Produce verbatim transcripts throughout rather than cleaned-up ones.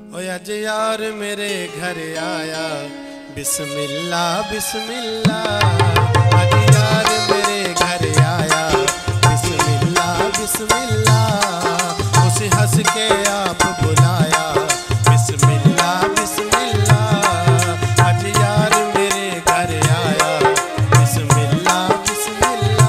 ओ अज यार मेरे घर आया, बिस्मिल्ला बिस्मिल्ला। अज यार मेरे घर आया, बिस्मिल्ला बिस्मिल्ला। उसे हंस के आप बुलाया, बिस्मिल्ला बिस्मिल्ला। अज यार मेरे घर आया, बिस्मिल्ला बिस्मिल्ला।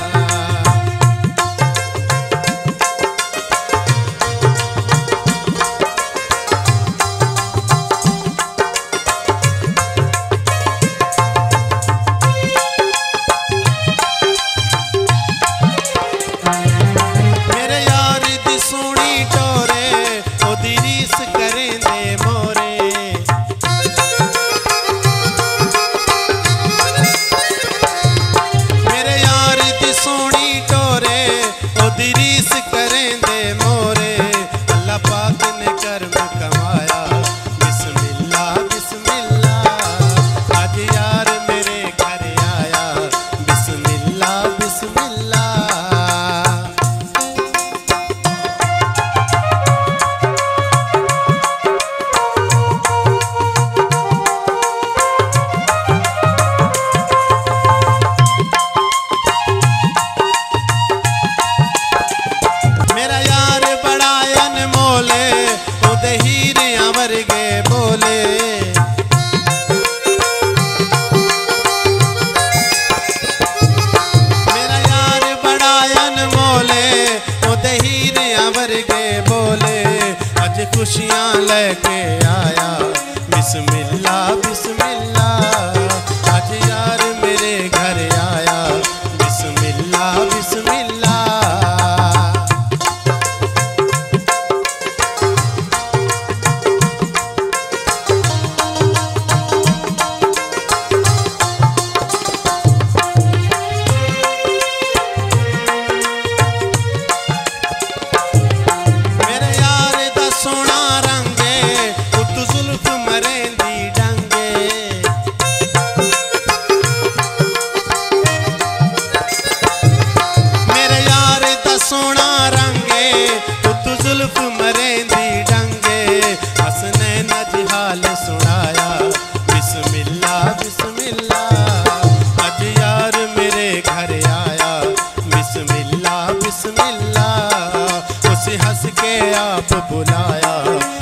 खुशियाँ लेके आया, बिस्मिल्ला बिस्मिल्ला। आज यार मेरे घर आया, बिस्मिल्ला बिस्मिल्ला। सुनाया, बिस्मिल्ला बिस्मिल्ला। आज यार मेरे घर आया, बिस्मिल्ला बिस्मिल्ला। उसे हंस के आप बुलाया,